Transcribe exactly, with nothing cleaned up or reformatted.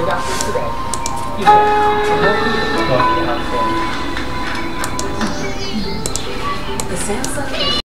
after today. You get more people going to the health care. The Samsung